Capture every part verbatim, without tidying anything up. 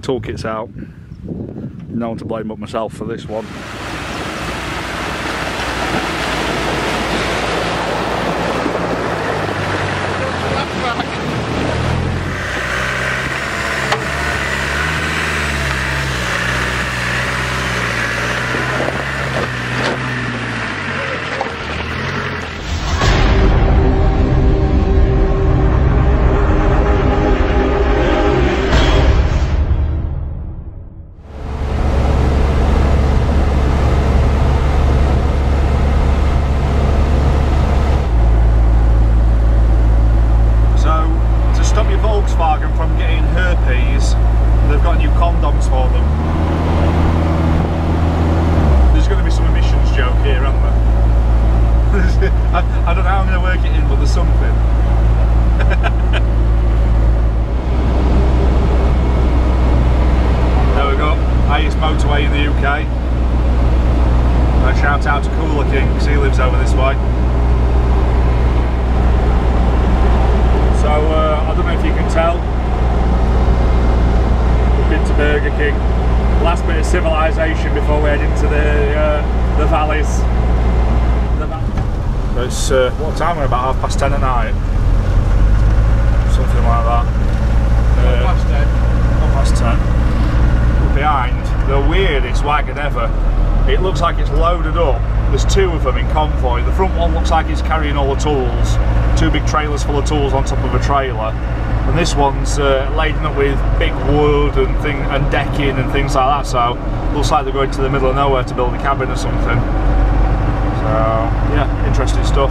toolkit's out. No one to blame but myself for this one. I don't know how I'm going to work it in, but there's something. There we go, highest motorway in the U K. A shout out to Cooler King because he lives over this way. So uh, I don't know if you can tell, we've been to Burger King. Last bit of civilization before we head into the uh, the valleys. It's uh, what time? We're about half past ten at night, something like that. Uh, half past ten. Half past ten. Behind the weirdest wagon ever. It looks like it's loaded up. There's two of them in convoy. The front one looks like it's carrying all the tools. Two big trailers full of tools on top of a trailer. And this one's uh, laden up with big wood and thing and decking and things like that. So looks like they're going to the middle of nowhere to build a cabin or something. So yeah, interesting stuff.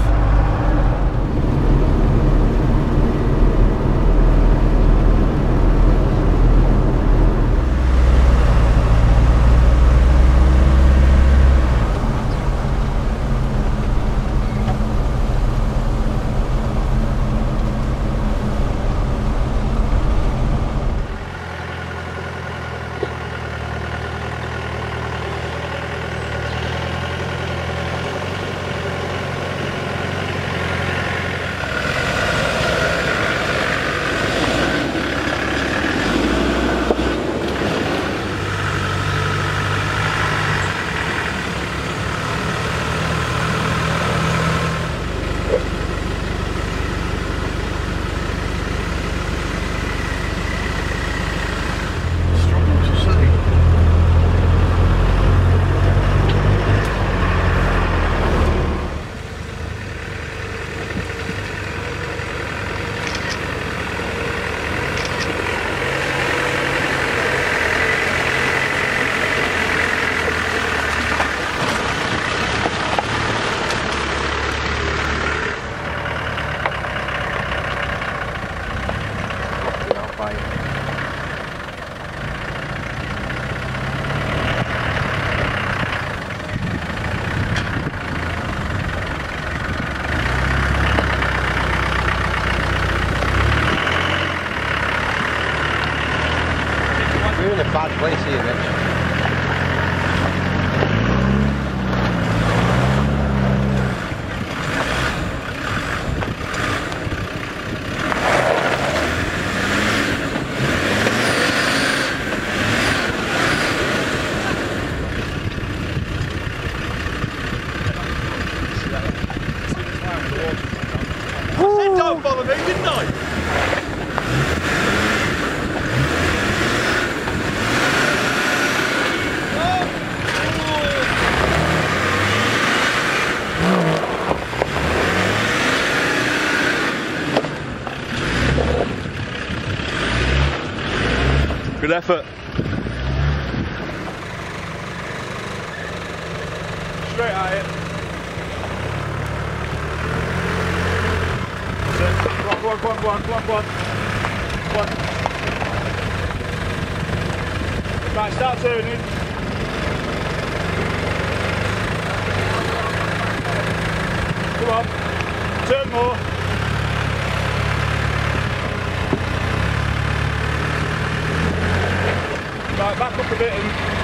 Bad place here, Rich. I said don't follow me, didn't I? Good effort. Straight at it. That's it. Go on, go on, go on, go on, go on, go on. Go on. Right, start turning. Come on. Turn more. Right, back up a bit and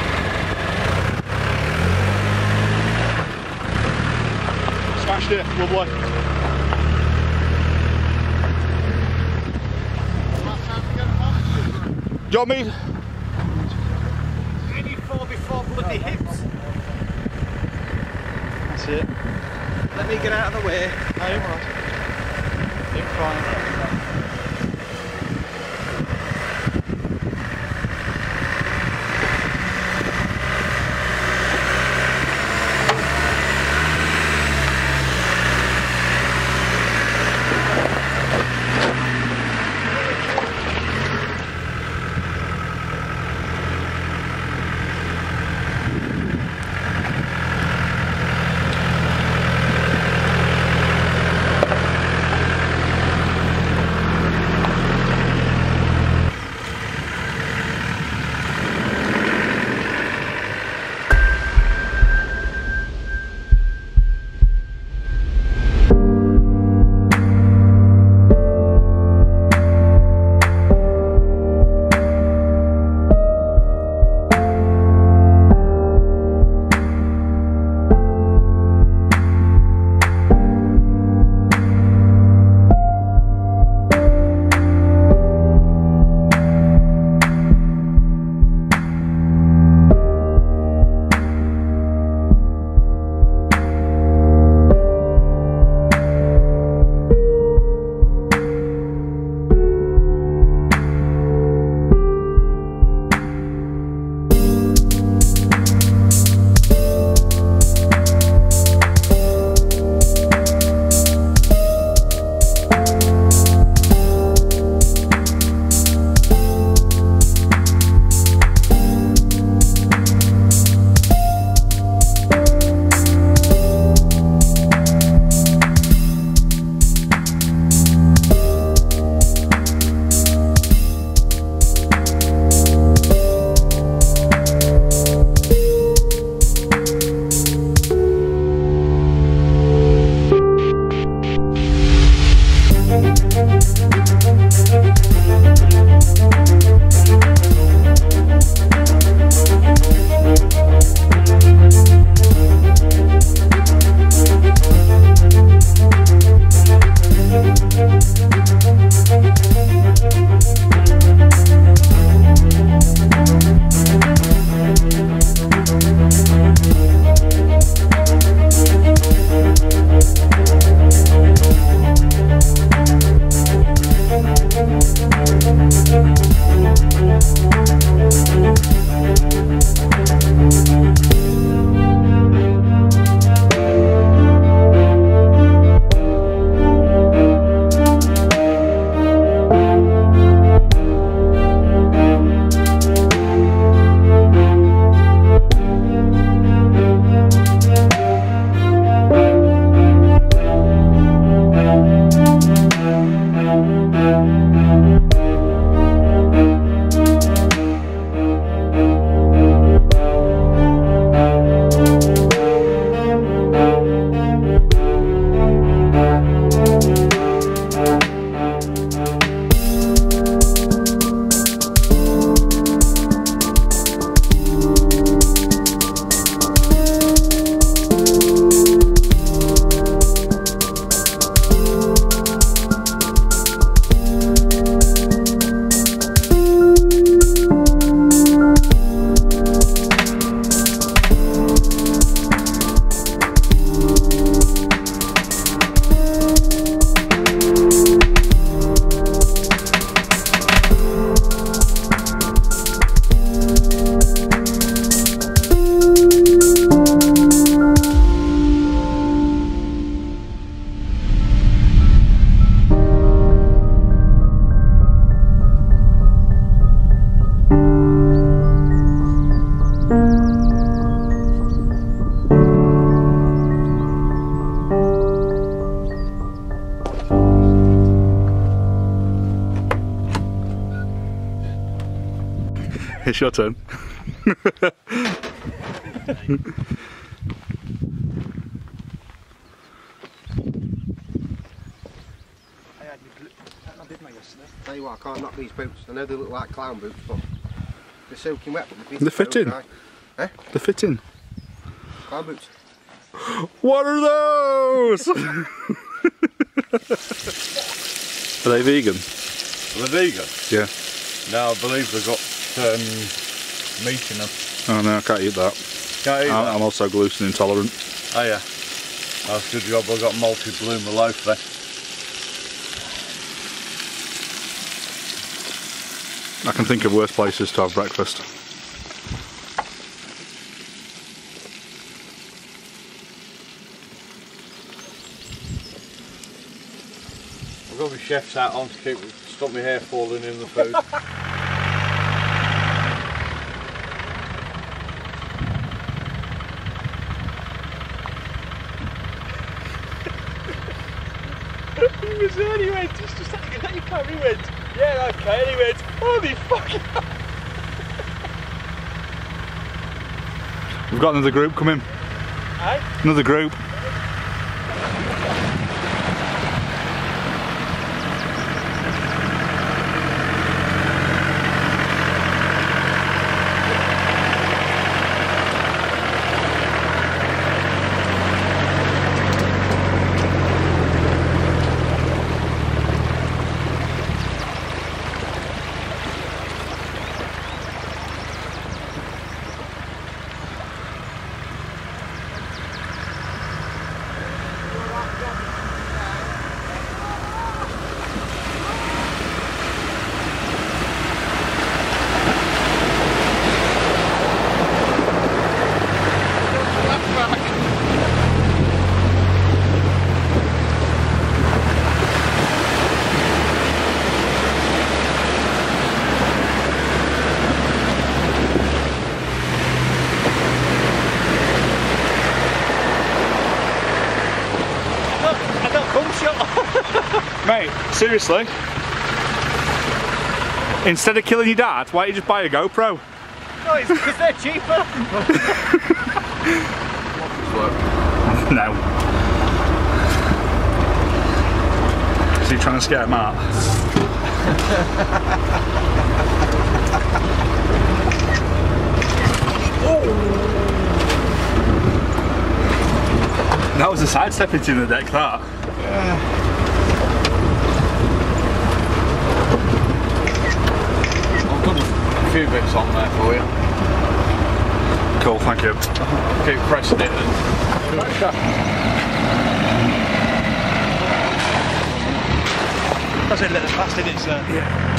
smashed it, lovely. Do you want me? four before bloody hips. That's it. Let me get out of the way. No, you're right. You're fine. It's your turn. Tell you what, I can't knock these boots. I know they look like clown boots, but they're soaking wet. But they're fitting. Eh? They're fitting. Clown boots. What are those? Are they vegan? Are they vegan? Yeah. No, I believe they've got um, meat in them. Oh no, I can't eat that. Can't eat I'm, that? I'm also gluten intolerant. Oh yeah. That's a good job I got malted bloomer loaf then. I can think of worse places to have breakfast. I've got my chef's hat on to keep stop my hair falling in the food. He was there, he went, just, just had to get your camera, he went, yeah, okay, and he went, holy fuck. We've got another group coming. Hey? Another group. Mate, seriously? Instead of killing your dad, why don't you just buy a GoPro? No, it's because they're cheaper. No. Is he trying to scare Matt? That was a sidestep into the deck, that. Yeah. I've done a few bits on there for you. Cool, thank you. Keep pressing it and... That's a little fast in it, sir. Yeah.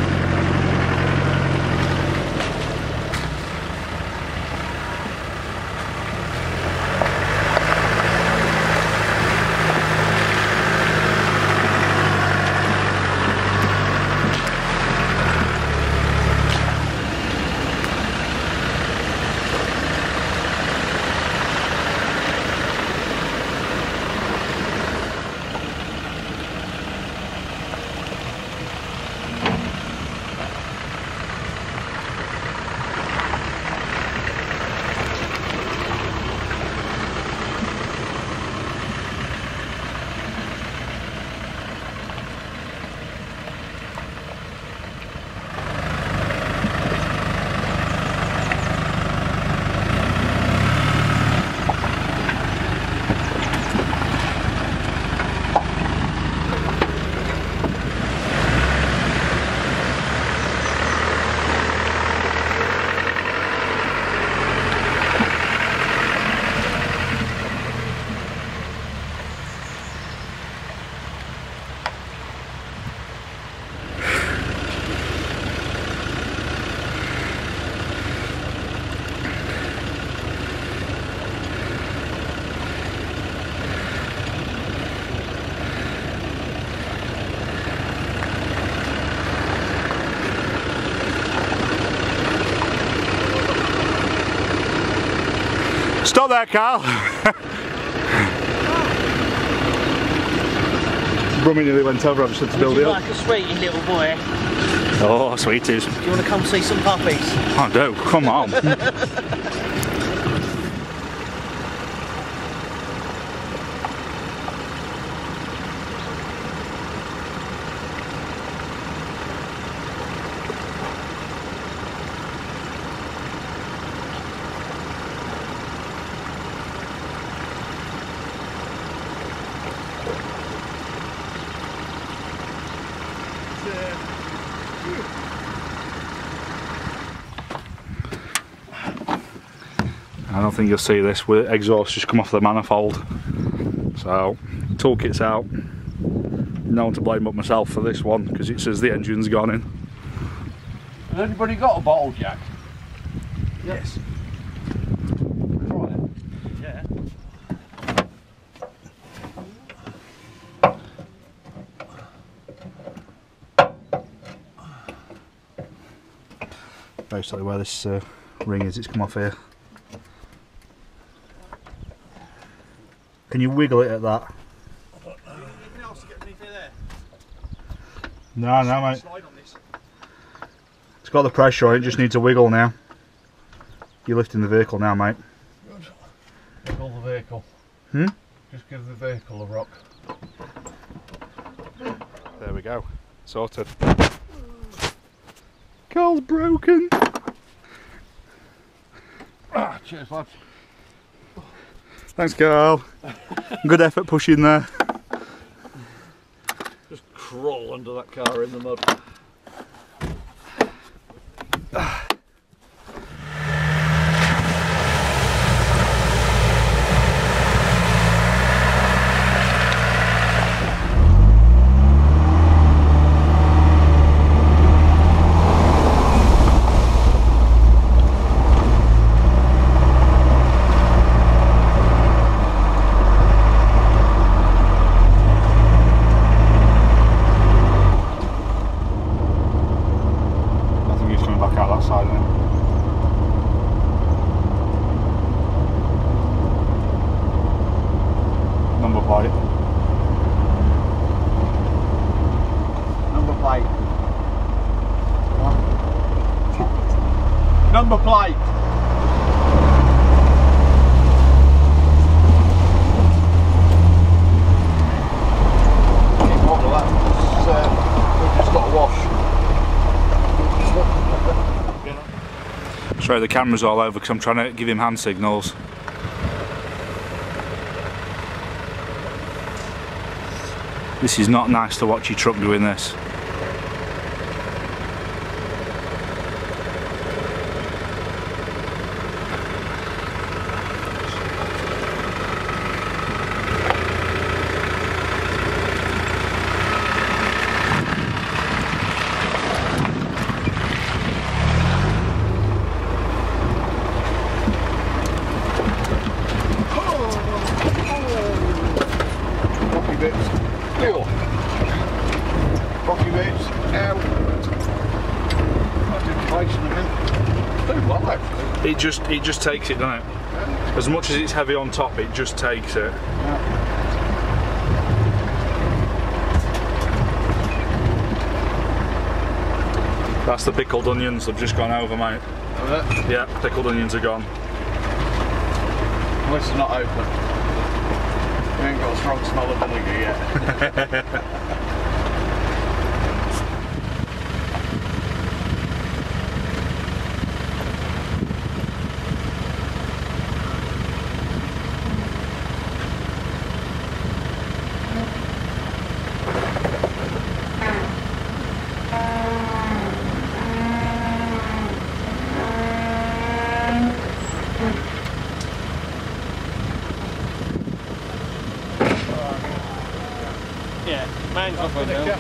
Stop there, Carl. Brummy nearly went over, I just had to build Would it you up. like a sweetie, little boy? Oh, sweeties. Do you want to come see some puppies? I do, come on. I don't think you'll see this, with exhaust just come off the manifold. So, toolkit's out. No one to blame but myself for this one, because it says the engine's gone in. Has anybody got a bottle jack? Yes. Right. Yeah. Basically where this uh, ring is, it's come off here. Can you wiggle it at that? Anything else to get beneath there? No, no mate. Slide on this. It's got the pressure on it, just needs a wiggle now. You're lifting the vehicle now, mate. Good. Wiggle the vehicle. Hmm? Just give the vehicle a rock. There we go. Sorted. Carl's broken. Ah, cheers lads. Thanks Carl. Good effort pushing there. Just crawl under that car in the mud. Number plate. Keep hold of that. It's, uh, we've just got to wash. Sorry, the camera's all over because I'm trying to give him hand signals. This is not nice to watch your truck doing this. It just it just takes it, doesn't it? Yeah. As much as it's heavy on top, it just takes it. Yeah. That's the pickled onions, they've just gone over, mate. Is it? Yeah, pickled onions are gone. Well, it's not open. We ain't got a strong smell of vinegar yet. Yeah, mine's off right now.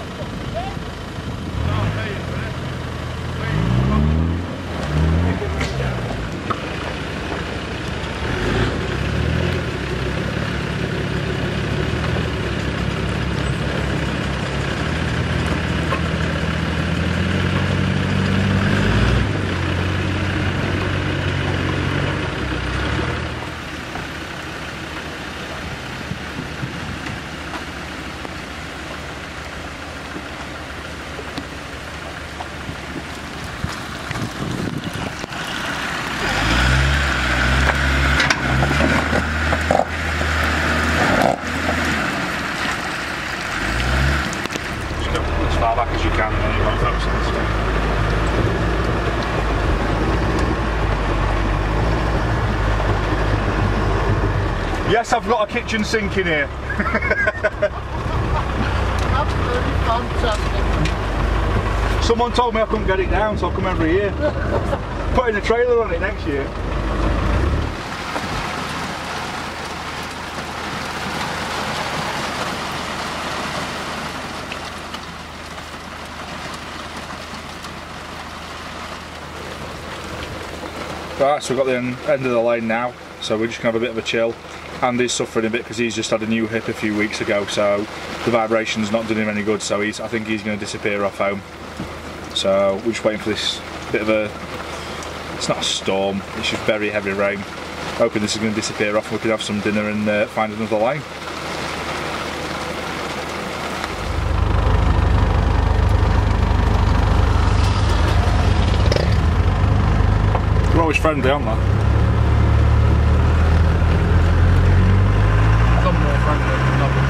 Yes, I've got a kitchen sink in here. Absolutely fantastic. Someone told me I couldn't get it down, so I'll come every year. Putting a trailer on it next year. Right, so we've got the end, end of the lane now, so we're just going to have a bit of a chill. Andy's suffering a bit because he's just had a new hip a few weeks ago, so the vibration's not doing him any good, so he's, I think he's going to disappear off home. So we're just waiting for this bit of a, it's not a storm, it's just very heavy rain. Hoping this is going to disappear off and we can have some dinner and uh, find another lane. They're always friendly, aren't they? Some more friendly than others.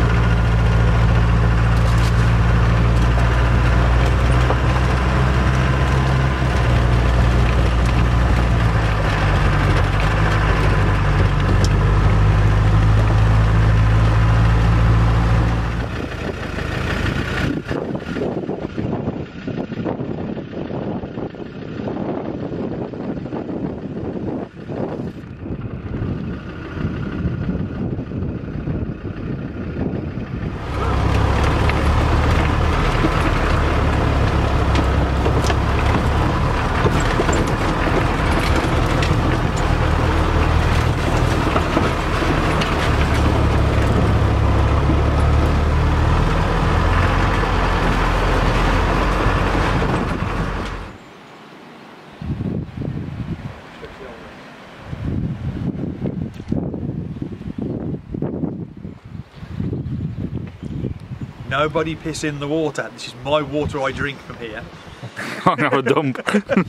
Nobody piss in the water. This is my water I drink from here. I'm gonna have a dump.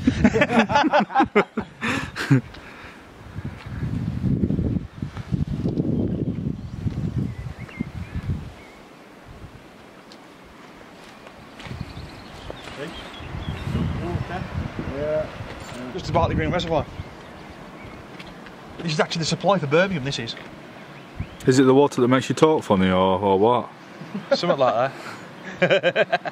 Yeah. Just about the Green Reservoir. This is actually the supply for Birmingham, this is. Is it the water that makes you talk funny or, or what? Something like that.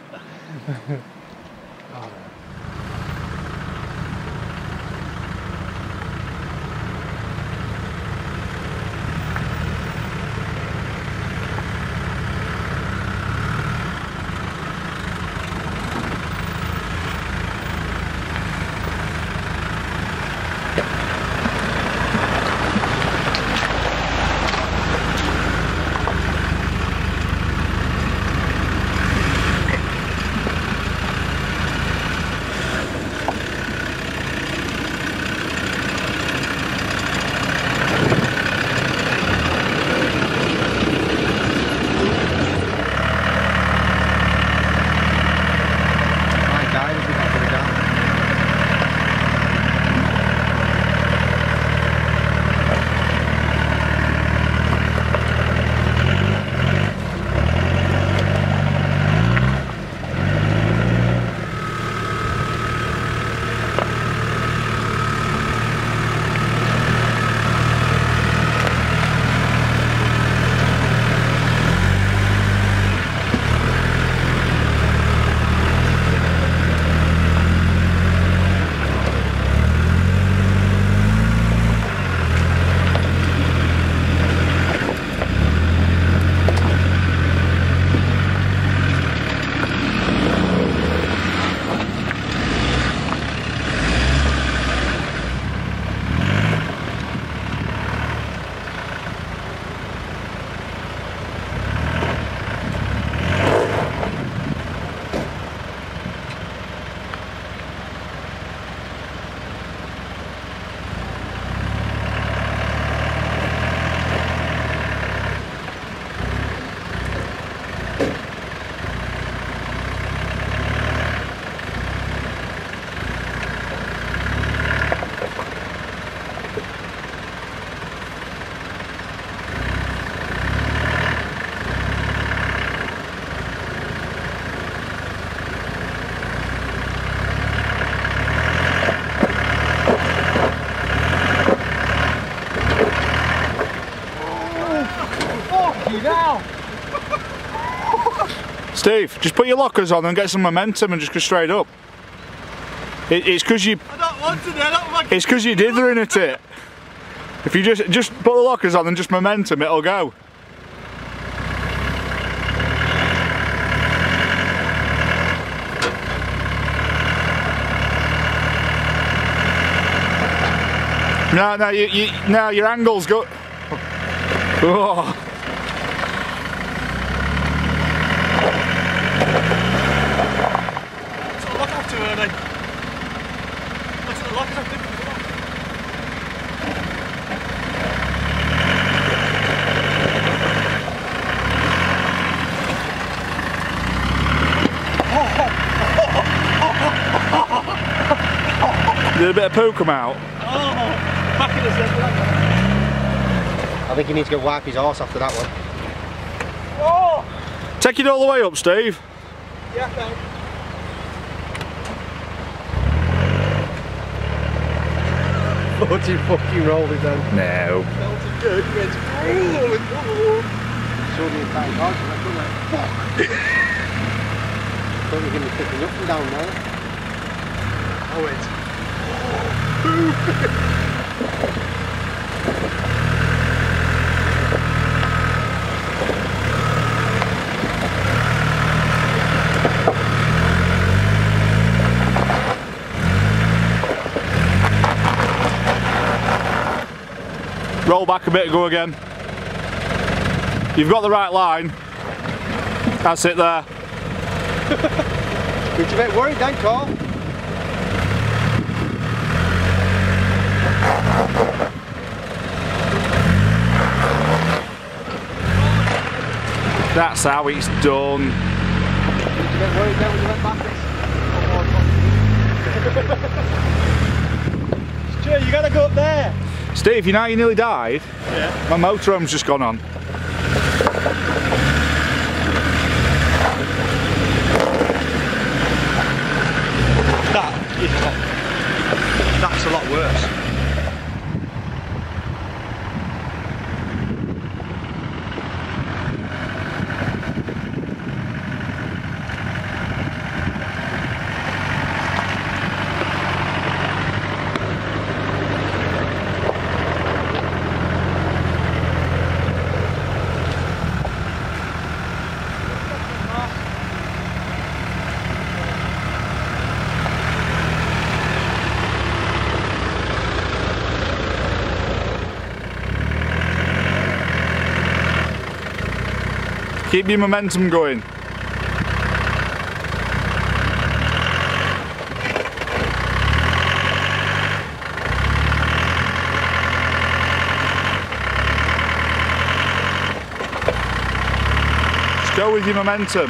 Steve, just put your lockers on and get some momentum and just go straight up. It, it's because you. I don't want to do that. It's because you're dithering at it. If you just just put the lockers on and just momentum, it'll go. No, no, you, you, no, your angle's good. Oh. Lock off too early. That's the lock off. Did a bit of poo come out? Oh, back in the centre. I think he needs to go wipe his horse after that one. Oh! Take it all the way up, Steve. Yeah, okay. But he fucking rolled it down. No. Melted good. He went, oh, oh. Showed me a tight horse and I come like, fuck! Thought we were going to be picking up and down now. I went, Roll back a bit and go again. You've got the right line. That's it there. It's a bit worried then, Cole. That's how it's done. It's a bit worried then when you went backwards. Stu, you gotta go up there. Steve, you know you nearly died? Yeah. My motorhome's just gone on. That is a lot. That's a lot worse. Keep your momentum going. Just go with your momentum.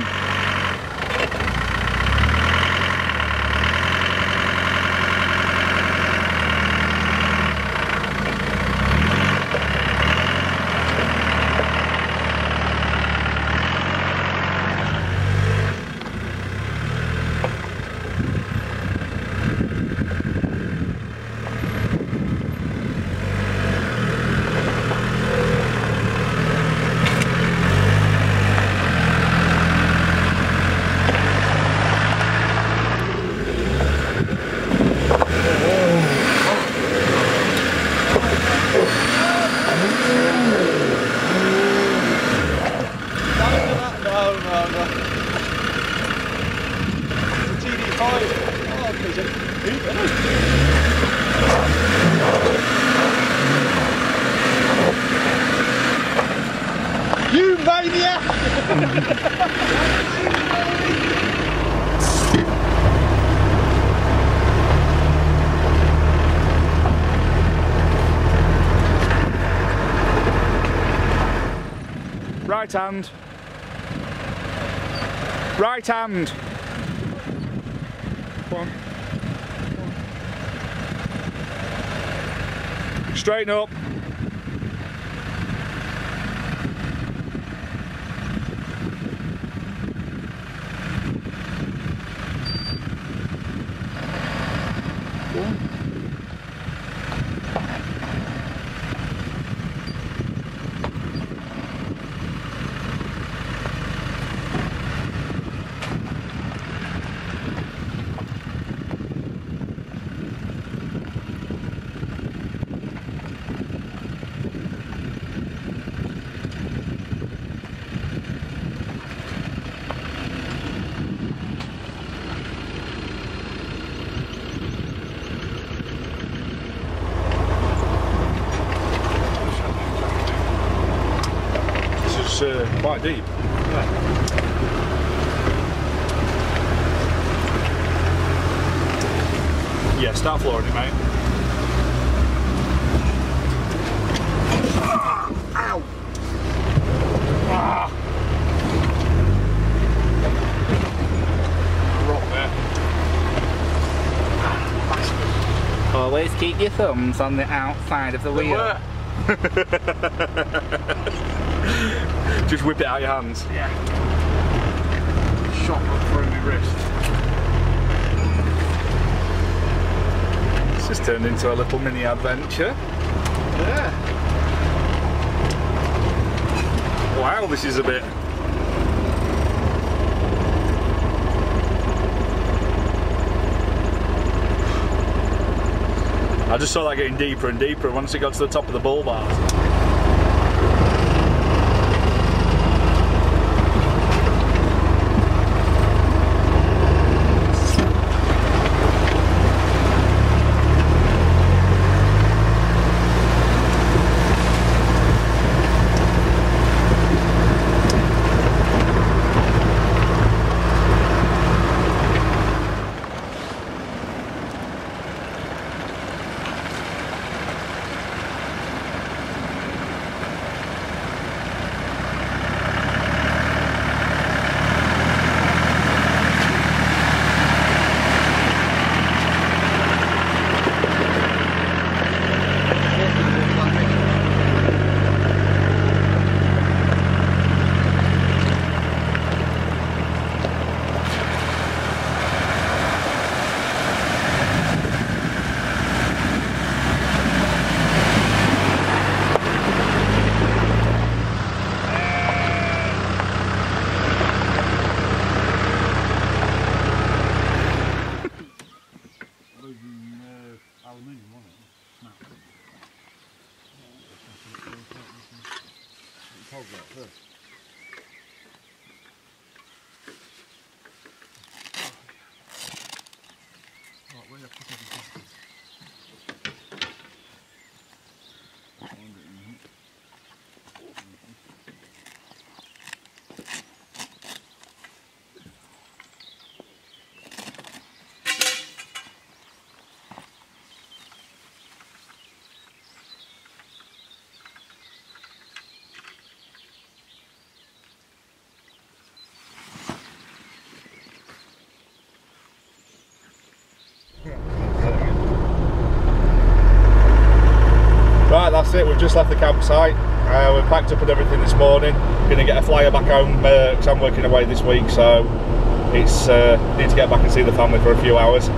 You maniac! Right hand. Right hand. Come on. Straighten up. Go on. looks uh, quite deep. Yeah, start flooring it, mate. Ow! Ah. Rock there. Always keep your thumbs on the outside of the They wheel. were. Just whip it out your hands. Yeah. Shot right through my wrist. It's just turned into a little mini adventure. Yeah. Wow, this is a bit. I just saw that getting deeper and deeper once it got to the top of the bull bars. Right, that's it, we've just left the campsite. Uh, we've packed up and everything this morning. Going to get a flyer back home because uh, I'm working away this week, so it's uh, need to get back and see the family for a few hours.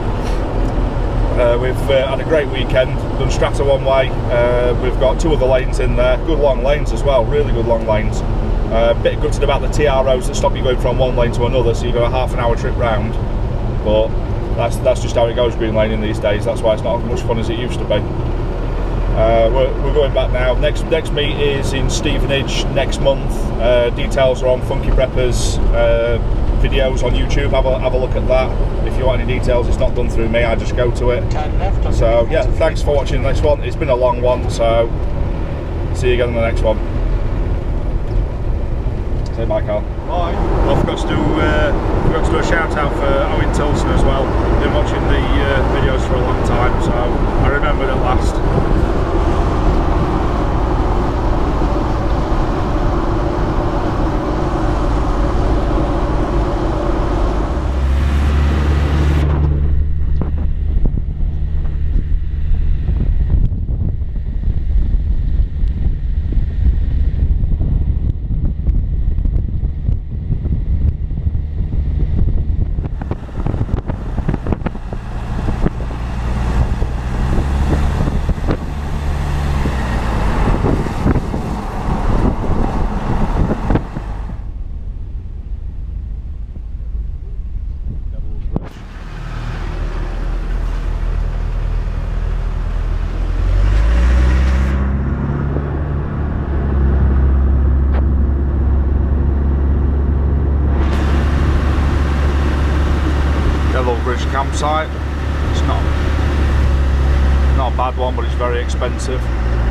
Uh, we've uh, had a great weekend, done Strata one way, uh, we've got two other lanes in there, good long lanes as well, really good long lanes. Uh, a bit gutted about the T R Os that stop you going from one lane to another, so you go a half an hour trip round, but that's, that's just how it goes green laning these days, that's why it's not as much fun as it used to be. Uh, we're, we're going back now. Next next meet is in Stevenage next month. Uh, details are on Funky Preppers uh, videos on YouTube. Have a have a look at that. If you want any details, it's not done through me. I just go to it. So yeah, thanks for watching the next one. It's been a long one, so see you again on the next one. Say bye, Carl. Bye. Well, forgot to do uh, forgot to do a shout out for Owen Tilson as well. Been watching the uh, videos for a long time, so I remembered at last. Campsite. It's not not a bad one, but it's very expensive.